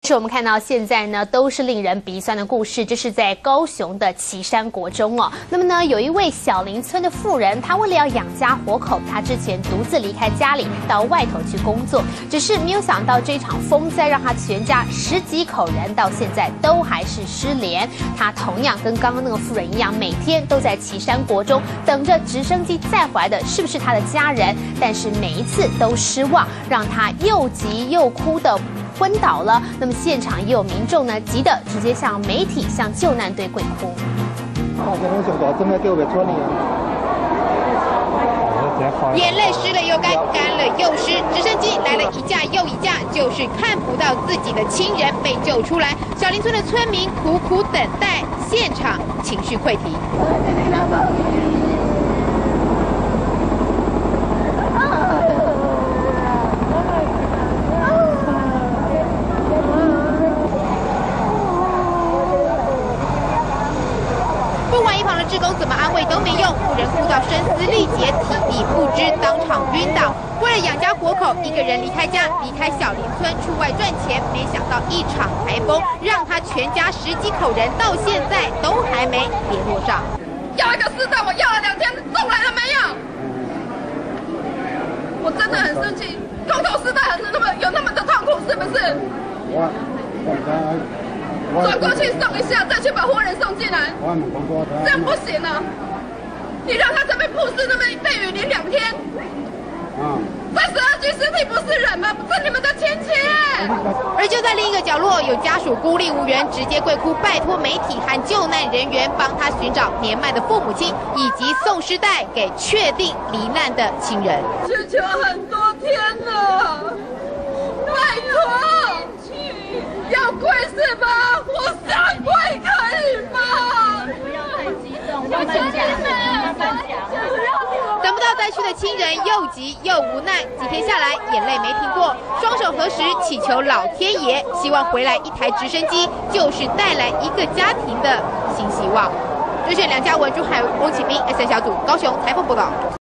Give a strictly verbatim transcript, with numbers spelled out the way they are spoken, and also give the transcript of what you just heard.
是我们看到现在呢，都是令人鼻酸的故事。这是在高雄的旗山国中哦。那么呢，有一位小林村的妇人，她为了要养家活口，她之前独自离开家里到外头去工作，只是没有想到这场风灾让她全家十几口人到现在都还是失联。她同样跟刚刚那个妇人一样，每天都在旗山国中等着直升机载回来的是不是她的家人，但是每一次都失望，让她又急又哭的昏倒了。那么现场也有民众呢，急得直接向媒体、向救难队跪哭。 眼泪湿了又干，干了又湿，直升机来了一架又一架，就是看不到自己的亲人被救出来。小林村的村民苦苦等待，现场情绪溃堤。不管一旁的志工怎么安慰都没用，妇人哭到声嘶力竭，体力不支，当场晕倒。为了养家活口，一个人离开家，离开小林村出外赚钱，没想到一场台风让他全家十几口人到现在都还没联络上。 要一个市长，我要了两天，送来了没有？我真的很生气，公投时代还是那么有那么的痛苦，是不是？我转过去送一下，再去把活人送进来，这样不行啊！你让他这边曝尸那边被雨淋两天，三十二具尸体不是人吗？不是你们的亲戚。 而就在另一个角落，有家属孤立无援，直接跪哭拜托媒体和救难人员帮他寻找年迈的父母亲，以及送尸袋给确定罹难的亲人。 求求很多天了，拜托，要跪是吗？我下跪可以吗？不要太激动，我求你们， 等不到灾区的亲人又急又无奈，几天下来眼泪没停过，双手合十祈求老天爷，希望回来一台直升机就是带来一个家庭的新希望。追选梁家文、朱海、翁启斌 ，S N 小组高雄采访报道。